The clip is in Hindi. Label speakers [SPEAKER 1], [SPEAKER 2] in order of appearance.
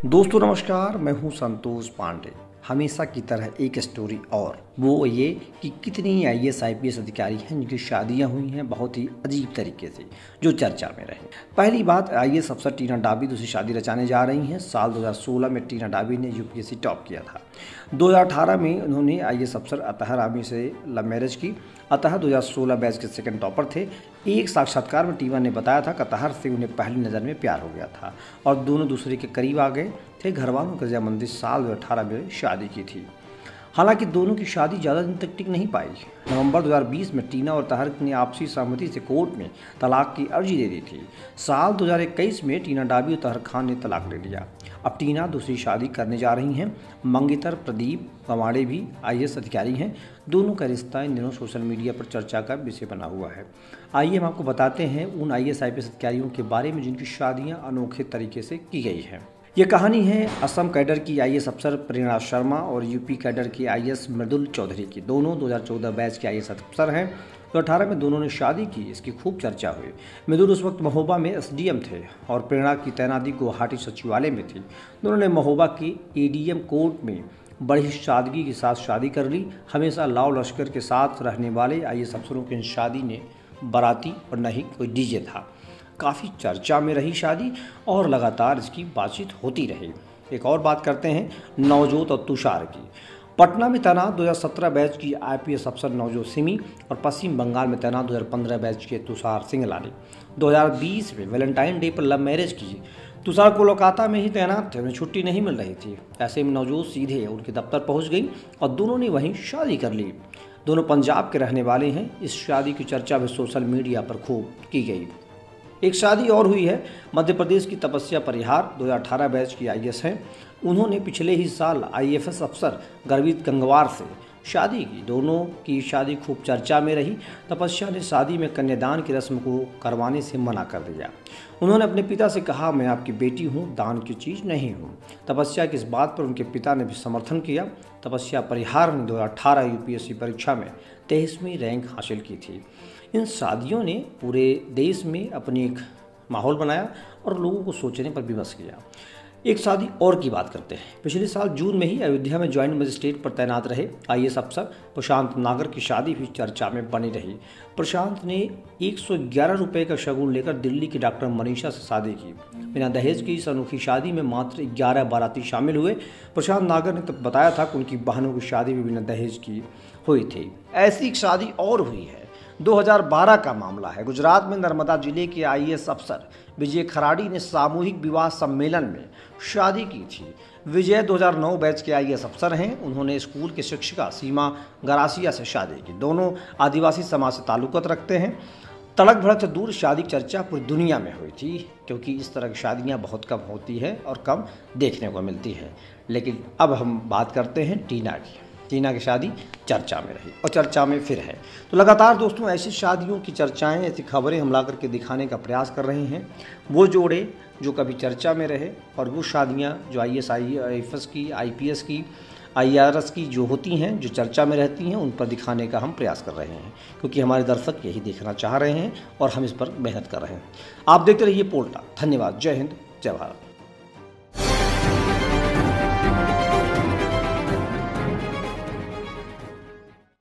[SPEAKER 1] दोस्तों नमस्कार, मैं हूं संतोष पांडे। हमेशा की तरह एक स्टोरी और वो ये कि कितनी आईएएस आईपीएस अधिकारी हैं जिनकी शादियां हुई हैं बहुत ही अजीब तरीके से, जो चर्चा में रहे। पहली बात, आईएएस अफसर टीना डाबी दूसरी शादी रचाने जा रही हैं। साल 2016 में टीना डाबी ने यूपीएससी टॉप किया था। 2018 में उन्होंने आईएएस अफसर अतहर आमी से लव मैरिज की। अतहर 2016 बैच के सेकंड टॉपर थे। एक साक्षात्कार में टीना ने बताया था कि अतहर से उन्हें पहली नज़र में प्यार हो गया था और दोनों दूसरे के करीब आ गए थे। घरवालों की रजामंदी साल 2018 में शादी की थी। हालांकि दोनों की शादी ज़्यादा दिन तक टिक नहीं पाई। नवंबर 2020 में टीना और अतहर ने आपसी सहमति से कोर्ट में तलाक की अर्जी दे दी थी। साल 2021 में टीना डाबी और अतहर खान ने तलाक ले लिया। अब टीना दूसरी शादी करने जा रही हैं। मंगेतर प्रदीप गवाड़े भी आईएएस अधिकारी हैं। दोनों का रिश्ता इन दिनों सोशल मीडिया पर चर्चा का विषय बना हुआ है। आइए हम आपको बताते हैं उन आईएएस आईपीएस अधिकारियों के बारे में जिनकी शादियां अनोखे तरीके से की गई हैं। ये कहानी है असम कैडर की आईएएस अफसर प्रेरणा शर्मा और यूपी कैडर की आईएएस मृदुल चौधरी की। दोनों 2014 बैच के आईएएस अफसर हैं। 2018 में दोनों ने शादी की, इसकी खूब चर्चा हुई। मृदुल उस वक्त महोबा में एसडीएम थे और प्रेरणा की तैनाती गुवाहाटी सचिवालय में थी। दोनों ने महोबा की एडीएम कोर्ट में बड़ी सादगी के साथ शादी कर ली। हमेशा लाव लश्कर के साथ रहने वाले आईएएस अफसरों की शादी ने बाराती और न ही कोई डीजे था। काफ़ी चर्चा में रही शादी और लगातार इसकी बातचीत होती रही। एक और बात करते हैं नवजोत और तुषार की। पटना में तैनात 2017 बैच की आईपीएस अफसर नवजोत सिमी और पश्चिम बंगाल में तैनात 2015 बैच के तुषार सिंगला ने 2020 में वैलेंटाइन डे पर लव मैरिज की। तुषार कोलकाता में ही तैनात थे, उन्हें छुट्टी नहीं मिल रही थी। ऐसे में नवजोत सीधे उनके दफ्तर पहुंच गई और दोनों ने वहीं शादी कर ली। दोनों पंजाब के रहने वाले हैं। इस शादी की चर्चा भी सोशल मीडिया पर खूब की गई। एक शादी और हुई है मध्य प्रदेश की तपस्या परिहार, 2018 बैच की आईएएस हैं। उन्होंने पिछले ही साल आईएफएस अफसर गर्वित गंगवार से शादी की। दोनों की शादी खूब चर्चा में रही। तपस्या ने शादी में कन्यादान की रस्म को करवाने से मना कर दिया। उन्होंने अपने पिता से कहा, मैं आपकी बेटी हूँ, दान की चीज़ नहीं हूँ। तपस्या की इस बात पर उनके पिता ने भी समर्थन किया। तपस्या परिहार ने 2018 यूपीएससी परीक्षा में 23वीं रैंक हासिल की थी। इन शादियों ने पूरे देश में अपनी एक माहौल बनाया और लोगों को सोचने पर विवश किया। एक शादी और की बात करते हैं। पिछले साल जून में ही अयोध्या में ज्वाइंट मजिस्ट्रेट पर तैनात रहे आईएएस अफसर प्रशांत नागर की शादी भी चर्चा में बनी रही। प्रशांत ने 111 रुपये का शगुन लेकर दिल्ली की डॉक्टर मनीषा से शादी की। बिना दहेज की इस अनोखी शादी में मात्र 11 बाराती शामिल हुए। प्रशांत नागर ने तब बताया था कि उनकी बहनों की शादी भी बिना दहेज की हुई थी। ऐसी एक शादी और हुई है, 2012 का मामला है। गुजरात में नर्मदा जिले के आईएएस अफसर विजय खराड़ी ने सामूहिक विवाह सम्मेलन में शादी की थी। विजय 2009 बैच के आईएएस अफसर हैं। उन्होंने स्कूल की शिक्षिका सीमा गरासिया से शादी की। दोनों आदिवासी समाज से ताल्लुक़ रखते हैं। तड़क भड़क से दूर शादी चर्चा पूरी दुनिया में हुई थी, क्योंकि इस तरह की शादियां बहुत कम होती है और कम देखने को मिलती है। लेकिन अब हम बात करते हैं टीना की। टीना की शादी चर्चा में रही और चर्चा में फिर है। तो लगातार दोस्तों ऐसी शादियों की चर्चाएं, ऐसी खबरें हम ला करके दिखाने का प्रयास कर रहे हैं। वो जोड़े जो कभी चर्चा में रहे और वो शादियां जो आईएएस आईएफएस की, आईपीएस की, आईआरएस की जो होती हैं, जो चर्चा में रहती हैं, उन पर दिखाने का हम प्रयास कर रहे हैं, क्योंकि हमारे दर्शक यही देखना चाह रहे हैं और हम इस पर मेहनत कर रहे हैं। आप देखते रहिए पोल्टा। धन्यवाद। जय हिंद, जय भारत।